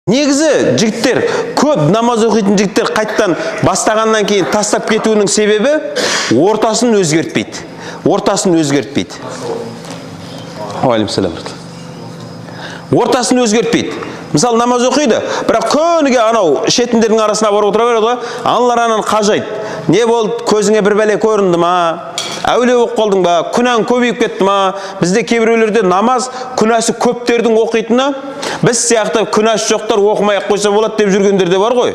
Негізі жігіттер, көп намаз оқитын жігіттер қайттан бастағаннан кейін тастап кетуінің себебі ортасын өзгертпейді. Ортасын өзгертпейді. Алейкумассалам. Ортасын өзгертпейді. Мысалы, намаз оқиды, бірақ күніге анау шетіндердің арасына барып отыра береді ғой, аналар ананы қажайды. Не болды, көзіңе бір бәле көрінді ма? Әулие болып қалдың ба? Күнәң көбейіп кетті ма? Бізде кейбіреулерде намаз күнәсі көптердің оқитыны, біз сияқты күнәсі жоқтар оқымай-ақ қойса болады деп жүргендер де бар ғой.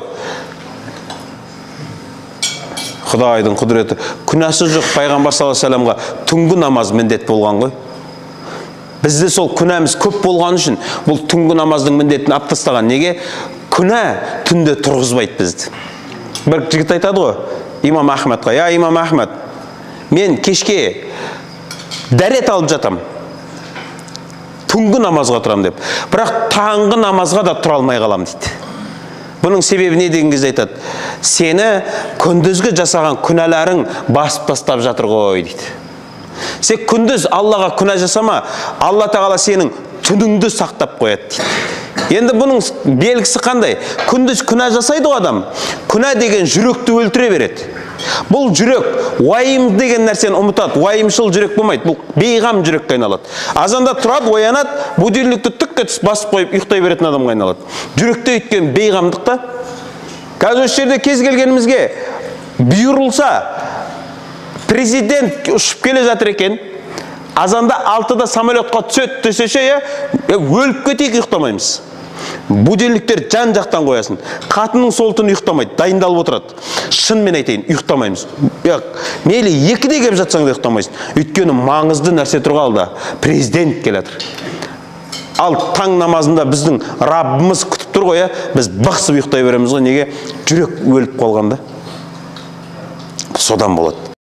Құдайдың құдіреті. Күнәсі жоқ пайғамбар саллаллаху алейхи вассаламға түнгі намаз міндет болған ғой. Бізде сол күнәміз көп болған үшін бұл түнгі намаздың міндетін алып тастаған. Неге? Күнә түнде тұрғызбайды бізді. Бір жігіт айтады ғой, имам Ахмадқа: "Я имам Ахмад, мен кешке дәрет алып жатам, түнгі намазға тұрам" деп. Бірақ таңғы намазға да тұра алмай қалам дейді. Бұның себебі не деген кезде айтады: "Сені күндізгі жасаған күнәларың басып тастап жатыр ғой" дейді. Сен күндіз Аллаға күнә жасама, Алла тағала сенің түніңді сақтап қояды дейді. Енді бұның белгісі қандай? Күндіз күнә жасайды ғой адам. Күнә деген жүректі өлтіре береді. Бұл жүрек уайым деген нәрсені ұмытады. Уайымшыл жүрек болмайды. Бұл бейғам жүрекке айналады. Азанда тұрады, оянады, будильникті түкке басып қойып ұйықтай беретін адамға айналады. Жүректе өткен бейғамдықта. Қазір осы жерде кез келгенімізге бұйырылса, президент ұшып келе жатыр екен, азанда 6-да самолетқа түседі десеше, өліп кетейік, ұйықтамаймыз. Будильниктер жан жақтан қоясын. Қатының сол түн ұйықтамайды, дайындалып отырады. Шынымен айтайын, ұйықтамаймыз. Мейлі 2-де келіп жатсаң да ұйықтамайсың. Өйткені маңызды нәрсе тұрғалда, президент келеді. Ал таң намазында біздің Раббымыз күтіп тұр ғой, біз бықсып ұйықтай береміз ғой. Неге? Жүрек өліп қалғанда. Содан болады.